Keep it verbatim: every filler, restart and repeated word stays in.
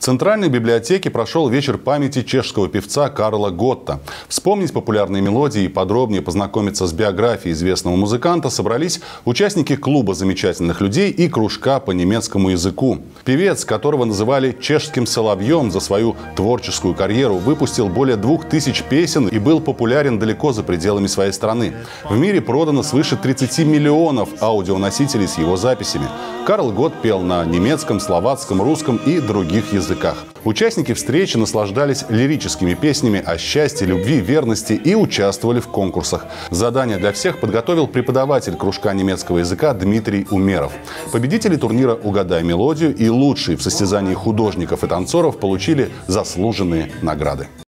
Центральной библиотеке прошел вечер памяти чешского певца Карла Готта. Вспомнить популярные мелодии и подробнее познакомиться с биографией известного музыканта собрались участники клуба замечательных людей и кружка по немецкому языку. Певец, которого называли чешским соловьем за свою творческую карьеру, выпустил более двух тысяч песен и был популярен далеко за пределами своей страны. В мире продано свыше тридцати миллионов аудионосителей с его записями. Карл Готт пел на немецком, словацком, русском и других языках. Участники встречи наслаждались лирическими песнями о счастье, любви, верности и участвовали в конкурсах. Задание для всех подготовил преподаватель кружка немецкого языка Дмитрий Умеров. Победители турнира «Угадай мелодию» и лучшие в состязании художников и танцоров получили заслуженные награды.